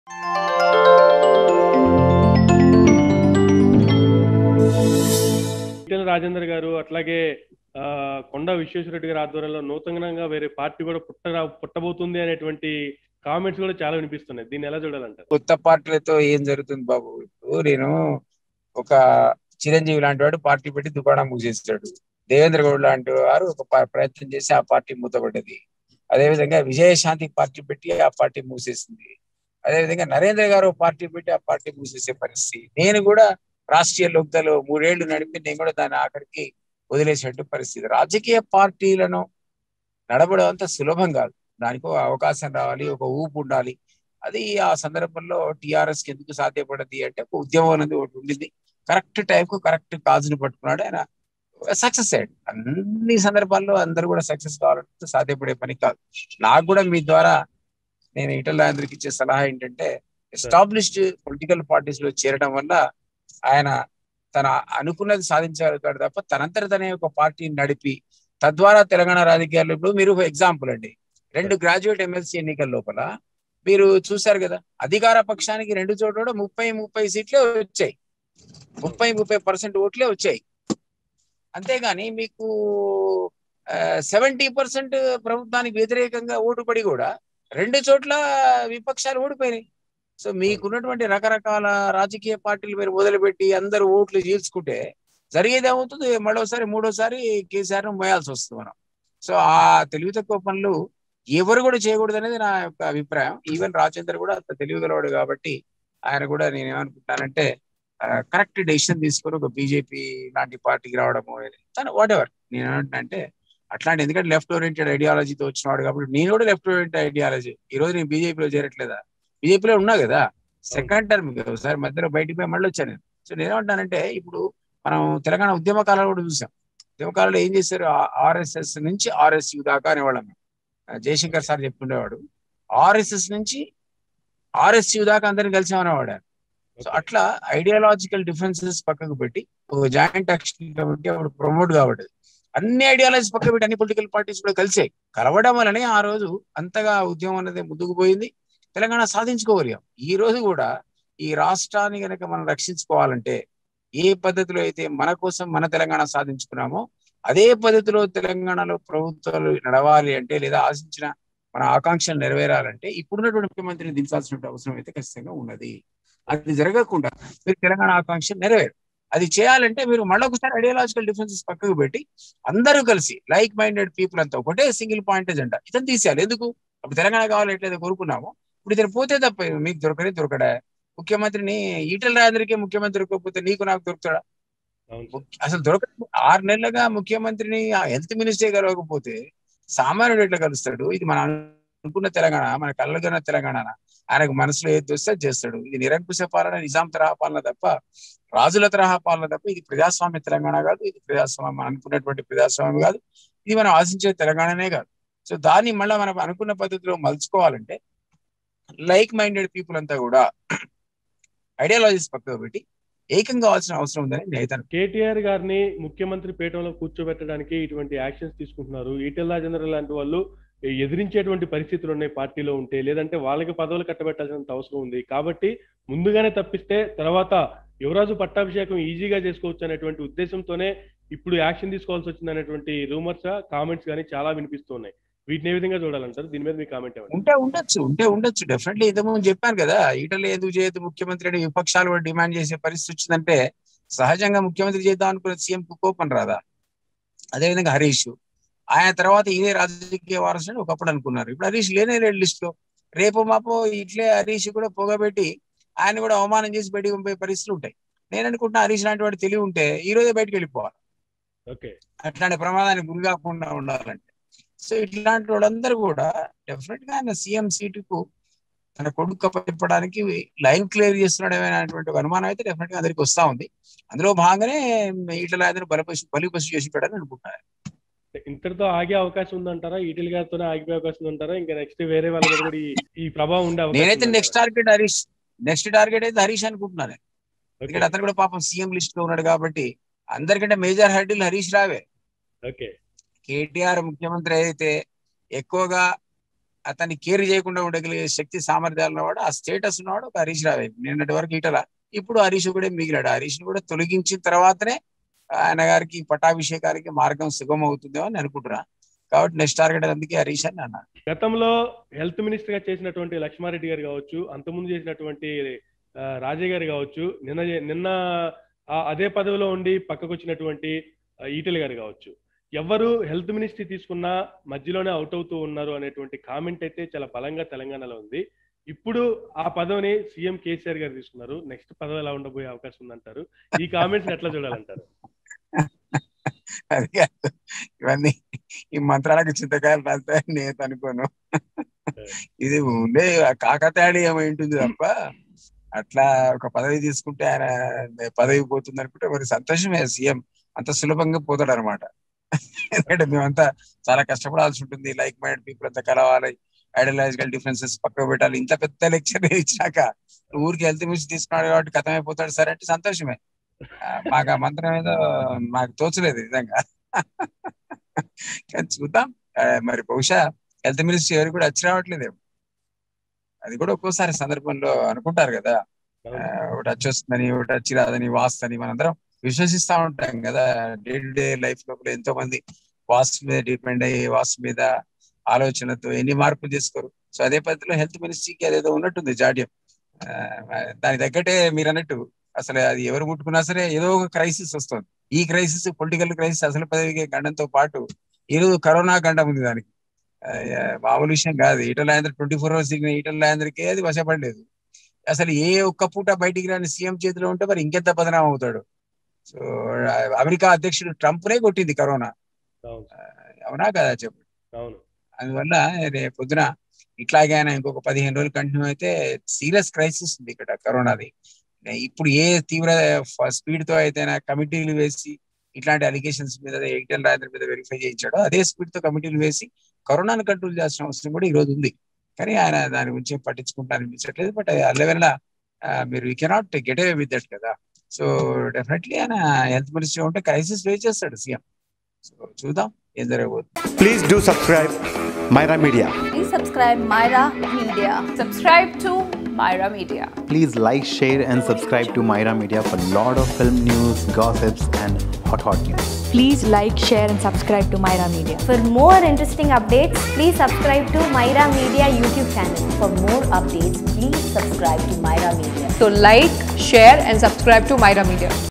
ఈటెల రాజేందర్ గారు అట్లాగే కొండ విశ్వేశ్వరరెడ్డి గారి ఆధ్వర్యంలో నూతనంగా వేరే పార్టీ కూడా పుట్టబోతుంది అనేటువంటి కామెంట్స్ కూడా చాలా వినిపిస్తున్నాయి. దీన్ని ఎలా చూడాలంటారు? కొత్త పార్టీలతో ఏం జరుగుతుంది బాబు? ఇప్పుడు నేను ఒక చిరంజీవి లాంటి వాడు పార్టీ పెట్టి దుకాణం మూసేస్తాడు. దేవేంద్ర గౌడ్ లాంటి వారు ఒక ప్రయత్నం చేసి ఆ పార్టీ మూతపడ్డది. అదేవిధంగా విజయశాంతి పార్టీ పెట్టి ఆ పార్టీ మూసేసింది. అదేవిధంగా నరేంద్ర గారు పార్టీ పెట్టి ఆ పార్టీ మూసేసే పరిస్థితి. నేను కూడా రాష్ట్రీయ లోక్దళ్ 3 ఏళ్లు నడిపి నేను కూడా దాన్ని ఆఖరికి వదిలేసేట్టు పరిస్థితి. రాజకీయ పార్టీలను నడపడం అంత సులభం కాదు. దానికి ఒక అవకాశం రావాలి, ఒక ఊపు ఉండాలి. అది ఆ సందర్భంలో టిఆర్ఎస్ కి ఎందుకు సాధ్యపడది అంటే ఒక ఉద్యమం అనేది ఒకటి ఉండింది. కరెక్ట్ టైంకు కరెక్ట్ కాజుని పట్టుకున్నాడు, ఆయన సక్సెస్ అయ్యాడు. అన్ని సందర్భాల్లో అందరూ కూడా సక్సెస్ కావాలంటే సాధ్యపడే పని కాదు. నాకు కూడా మీ ద్వారా నేను ఈటెల రాజేందర్కి ఇచ్చే సలహా ఏంటంటే, ఎస్టాబ్లిష్డ్ పొలిటికల్ పార్టీస్ లో చేరడం వల్ల ఆయన తన అనుకున్నది సాధించగలుగుతాడు తప్ప తనంతట తనే ఒక పార్టీని నడిపి తద్వారా తెలంగాణ రాజకీయాల్లో ఇప్పుడు మీరు ఎగ్జాంపుల్ అండి, 2 గ్రాడ్యుయేట్ ఎమ్మెల్సీ ఎన్నికల లోపల మీరు చూశారు కదా, అధికార పక్షానికి 2 చోట్ల కూడా 30 సీట్లే వచ్చాయి, 30% ఓట్లే వచ్చాయి. అంతేగాని మీకు 70% ప్రభుత్వానికి వ్యతిరేకంగా ఓటు పడి కూడా 2 చోట్ల విపక్షాలు ఓడిపోయినాయి. సో మీకున్నటువంటి రకరకాల రాజకీయ పార్టీలు మీరు మొదలుపెట్టి అందరూ ఓట్లు చీల్చుకుంటే జరిగేది ఏమవుతుంది, మరోసారి మూడోసారి కేసీఆర్ మోయాల్సి వస్తుంది మనం. సో ఆ తెలివి తక్కువ పనులు ఎవరు కూడా చేయకూడదు అనేది నా యొక్క అభిప్రాయం. ఈవెన్ రాజేందర్ కూడా అంత తెలివిగలవాడు కాబట్టి ఆయన కూడా నేను ఏమనుకుంటానంటే కరెక్ట్ డెసిషన్ తీసుకొని ఒక బీజేపీ లాంటి పార్టీకి రావడము వాట్ ఎవర్ నేను ఏమంటున్నానంటే అట్లాంటి, ఎందుకంటే లెఫ్ట్ ఓరియంటెడ్ ఐడియాలజీతో వచ్చినవాడు కాబట్టి నేను కూడా లెఫ్ట్ ఓరియంటెడ్ ఐడియాలజీ. ఈ రోజు నేను బీజేపీలో చేరట్లేదా? బీజేపీలో ఉన్నా కదా, సెకండ్ టర్మ్ ఒకసారి మధ్యలో బయటికి పోయి మళ్ళీ వచ్చాను నేను. సో నేనేమంటానంటే ఇప్పుడు మనం తెలంగాణ ఉద్యమ కాలంలో కూడా చూసాం. ఉద్యమ కాలంలో ఏం చేశారు, ఆర్ఎస్ఎస్ నుంచి ఆర్ఎస్యు దాకా అనేవాళ్ళం. జయశంకర్ సార్ చెప్పుకునేవాడు ఆర్ఎస్ఎస్ నుంచి ఆర్ఎస్యు దాకా అందరిని కలిసామనేవాడు. సో అట్లా ఐడియాలజికల్ డిఫరెన్సెస్ పక్కకు పెట్టి ఒక జాయింట్ యాక్షన్ కమిటీ అప్పుడు ప్రమోట్ కాబట్టి అన్ని ఐడియాలజీస్ పక్కకు పెట్టి అన్ని పొలిటికల్ పార్టీస్ కూడా కలిసాయి. కలవడం వల్లనే ఆ రోజు అంతగా ఉద్యమం అనేది ముందుకు పోయింది, తెలంగాణ సాధించుకోగలిగాం. ఈ రోజు కూడా ఈ రాష్ట్రాన్ని కనుక మనం రక్షించుకోవాలంటే ఏ పద్ధతిలో అయితే మన కోసం మన తెలంగాణ సాధించుకున్నామో అదే పద్ధతిలో తెలంగాణలో ప్రభుత్వాలు నడవాలి అంటే, లేదా ఆశించిన మన ఆకాంక్షలు నెరవేరాలంటే ఇప్పుడున్నటువంటి ముఖ్యమంత్రిని దించాల్సిన అవసరం అయితే ఖచ్చితంగా ఉన్నది. అది జరగకుండా మీరు తెలంగాణ ఆకాంక్షలు నెరవేరు. అది చేయాలంటే మీరు మళ్ళొకసారి ఐడియాలజికల్ డిఫరెన్సెస్ పక్కకు పెట్టి అందరూ కలిసి లైక్ మైండెడ్ పీపుల్ అంతా ఒకటే సింగిల్ పాయింట్ ఎజెండా ఇతను తీసేయాలి. ఎందుకు, అప్పుడు తెలంగాణ కావాలి ఎట్లయితే కోరుకున్నామో ఇప్పుడు ఇతను పోతే తప్ప మీకు దొరకడా? ముఖ్యమంత్రిని ఈటెల రాజేందర్కే ముఖ్యమంత్రి పోతే నీకు నాకు దొరుకుతాడా? అసలు దొరకదు. 6 నెలలుగా ముఖ్యమంత్రిని హెల్త్ మినిస్టర్ కలవకపోతే సామాన్యుడు ఎట్లా కలుస్తాడు? ఇది మనం అనుకున్న తెలంగాణ, మన కళ్ళగన్న తెలంగాణ, ఆయనకు మనసులో ఏది వస్తే చేస్తాడు. ఇది నిరంకుశ పాలన, నిజాం తరహా పాలన తప్ప, రాజుల తరహా పాలన తప్ప ఇది ప్రజాస్వామ్య తెలంగాణ కాదు. ఇది ప్రజాస్వామ్యం అనుకున్నటువంటి ప్రజాస్వామ్యం కాదు. ఇది మనం ఆశించే తెలంగాణనే కాదు. సో దాన్ని మళ్ళీ మనం అనుకున్న పద్ధతిలో మలుచుకోవాలంటే లైక్ మైండెడ్ పీపుల్ అంతా కూడా ఐడియాలజీస్ పక్కకు పెట్టి ఏకం కావాల్సిన అవసరం ఉందని నేను. కేటీఆర్ గారిని ముఖ్యమంత్రి పీఠంలో కూర్చోబెట్టడానికి ఇటువంటి యాక్షన్స్ తీసుకుంటున్నారు. ఈటెల రాజేందర్ లాంటి వాళ్ళు ఎదిరించేటువంటి పరిస్థితులు ఉన్నాయి పార్టీలో ఉంటే, లేదంటే వాళ్ళకి పదవులు కట్టబెట్టాల్సినంత అవసరం ఉంది. కాబట్టి ముందుగానే తప్పిస్తే తర్వాత యువరాజు పట్టాభిషేకం ఈజీగా చేసుకోవచ్చు అనేటువంటి ఉద్దేశంతోనే ఇప్పుడు యాక్షన్ తీసుకోవాల్సి వచ్చింది అనేటువంటి రూమర్స్, కామెంట్స్ కానీ చాలా వినిపిస్తున్నాయి. వీటిని ఏ విధంగా చూడాలంటారు? దీని మీద మీ కామెంట్ ఏమంటారు? ఉండొచ్చు డెఫినెట్లీ. ఇంతకుముందు చెప్పాను కదా, ఈటెల ఎందుకు చేయదు ముఖ్యమంత్రి అని విపక్షాలు కూడా డిమాండ్ చేసే పరిస్థితి వచ్చిందంటే సహజంగా ముఖ్యమంత్రి చేద్దాం అనుకున్న సీఎం కు కోపం రాదా? అదేవిధంగా హరీష్, ఆయన తర్వాత ఇదే రాజకీయ వారసుని ఒకప్పుడు అనుకున్నారు. ఇప్పుడు హరీష్ లేనే లేడు లిస్ట్ లో. రేపు మాపో ఇట్లే హరీష్ కూడా పొగబెట్టి ఆయన కూడా అవమానం చేసి బయటకు పంపే పరిస్థితులు ఉంటాయి. నేను అనుకుంటున్నా హరీష్ లాంటి వాడు తెలివి ఉంటే ఈ రోజే బయటకు వెళ్ళిపోవాలి, అట్లాంటి ప్రమాదానికి గురి కాకుండా ఉండాలంటే. సో ఇట్లాంటి వాళ్ళందరూ కూడా డెఫినెట్ గా ఆయన సీఎం సీటుకు తన కొడుకు చెప్పడానికి లైన్ క్లియర్ చేస్తున్నాడు అనేటువంటి అనుమానం అయితే డెఫినెట్ గా అందరికి వస్తా ఉంది. అందులో భాగంగానే ఈటెల బలిపశు చేసి పెట్టాలని అనుకుంటున్నారు. ఇంతటితో ఆగే అవకాశం ఉందంటారా? ఈటెల గారితోనే ఆగిపోయే అవకాశం ఉందంటారా? ఇంకా నెక్స్ట్ వేరే వాళ్ళ మీద కూడా ఈ ప్రభావం ఉండే అవకాశం? నేనైతే నెక్స్ట్ టార్గెట్ అయితే హరీష్ అనుకుంటున్నాను. ఎందుకంటే అతను కూడా పాపం సీఎం లిస్ట్ లో ఉన్నాడు కాబట్టి అందరికంటే మేజర్ హర్డిల్ హరీష్ రావే. కేటీఆర్ ముఖ్యమంత్రి అయితే ఎక్కువగా అతన్ని కేర్ చేయకుండా ఉండగలిగే శక్తి సామర్థ్యాలు ఉన్నవాడు, ఆ స్టేటస్ ఉన్నవాడు ఒక హరీష్ రావు. నిన్నటి వరకు ఈటల, ఇప్పుడు హరీష్ కూడా మిగిలాడు. హరీష్ కూడా తొలగించిన తర్వాతనే ఆయన గారికి పట్టాభిషేకానికి మార్గం సుగమం అవుతుందేమో అని అనుకుంటున్నా. కాబట్టి నెక్స్ట్ టార్గెట్ అందుకే హరీష్ అని అన్నా. గతంలో హెల్త్ మినిస్టర్ గా చేసినటువంటి లక్ష్మారెడ్డి గారు కావచ్చు, అంతకుముందు చేసినటువంటి రాజయ్య గారు కావచ్చు, నిన్న అదే పదవిలో ఉండి పక్కకు వచ్చినటువంటి ఈటెల గారు కావచ్చు, ఎవరు హెల్త్ మినిస్ట్రీ తీసుకున్నా మధ్యలోనే అవుట్ అవుతూ ఉన్నారు అనేటువంటి కామెంట్ అయితే చాలా బలంగా తెలంగాణలో ఉంది. ఇప్పుడు ఆ పదవిని సీఎం కేసీఆర్ గారు తీసుకున్నారు. నెక్స్ట్ పదవి ఎలా ఉండబోయే అవకాశం ఉందంటారు? ఈ కామెంట్స్ ఎట్లా చూడాలంటారు? అది కాదు, ఇవన్నీ ఈ మంత్రాలకు చింతకాయలు రాస్తాయని నేను అనుకోను. ఇది ఉండే కాకతాళి ఏమైంటుంది తప్ప అట్లా ఒక పదవి తీసుకుంటే ఆయన పదవి పోతుంది అనుకుంటే మరి సంతోషమే. సీఎం అంత సులభంగా పోతాడు అనమాట. ఎందుకంటే మేమంతా చాలా కష్టపడాల్సి ఉంటుంది. లైక్ మైండ్ పీపుల్ అంతా కలవాలి, ఐడియాలజికల్ డిఫరెన్సెస్ పక్కకు పెట్టాలి. ఇంత పెద్ద లెక్చర్ ఇచ్చాక ఊరికి హెల్త్ మినిస్టర్ తీసుకున్నాడు కాబట్టి కథమైపోతాడు సరే అంటే సంతోషమే. మాకు ఆ మంత్రం ఏదో మాకు తోచలేదు నిజంగా. కానీ చూద్దాం, మరి బహుశా హెల్త్ మినిస్టర్ ఎవరు కూడా వచ్చి రావట్లేదేమో. అది కూడా ఒక్కోసారి సందర్భంలో అనుకుంటారు కదా, ఒకటి వచ్చి వస్తుందని, ఒకటి వచ్చి రాదని, వాస్తని మనందరం విశ్వసిస్తా ఉంటాం కదా. డే టు డే లైఫ్ లో కూడా ఎంతో మంది వాస్తు మీద డిపెండ్ అయ్యి వాస్తు మీద ఆలోచనతో ఎన్ని మార్పులు చేసుకోరు. సో అదే పద్ధతిలో హెల్త్ మినిస్ట్రీకి అదేదో ఉన్నట్టుంది జాడ్యం. దాని తగ్గట్టే మీరు అన్నట్టు అసలు అది ఎవరు ముట్టుకున్నా సరే ఏదో ఒక క్రైసిస్ వస్తుంది. ఈ క్రైసిస్ పొలిటికల్ క్రైసిస్, అసలు పదవికి గండంతో పాటు ఈరోజు కరోనా గండం ఉంది. దానికి మామూలు విషయం కాదు. ఈటల రాజేందర్ 24 hours దిగిన ఈటల రాజేందర్కే అది వశపడలేదు. అసలు ఏ ఒక్క పూట బయటికి రాని సీఎం చేతిలో ఉంటే మరి ఇంకెంత బదనాం అవుతాడు. సో అమెరికా అధ్యక్షుడు ట్రంప్ నే కొట్టింది కరోనా, అవునా కదా చెప్పు. అందువల్ల రేపు పొద్దున ఇట్లాగే ఆయన ఇంకొక 15 రోజులు కంటిన్యూ అయితే సీరియస్ క్రైసిస్ ఉంది ఇక్కడ కరోనాది. ఇప్పుడు ఏ తీవ్ర స్పీడ్ తో అయితే కమిటీలు వేసి ఇట్లాంటి అలిగేషన్స్ మీద ఈటెల రాజేందర్ మీద వెరిఫై చేయించాడో అదే స్పీడ్ తో కమిటీలు వేసి కరోనాను కంట్రోల్ చేయాల్సిన అవసరం కూడా ఈ రోజు ఉంది. కానీ ఆయన దాని గురించి పట్టించుకుంటా అనిపించట్లేదు. బట్ అల్లె వల్ల మీరు you cannot get away with that కదా. సో డెఫినెట్లీ ఆయన హెల్త్ మినిస్టర్ ఉంటే క్రైసిస్ ఫేస్ చేస్తాడు సీఎం. సో చూద్దాం ఏం జరగబోతుంది. Please do subscribe Myra Media. Please subscribe Myra Media. Subscribe to Myra Media. Please like, share and subscribe to Myra Media for lot of film news, gossips and hot news. Please like, share and subscribe to Myra Media. For more interesting updates, please subscribe to Myra Media YouTube channel. For more updates, please subscribe to Myra Media. So like, share and subscribe to Myra Media.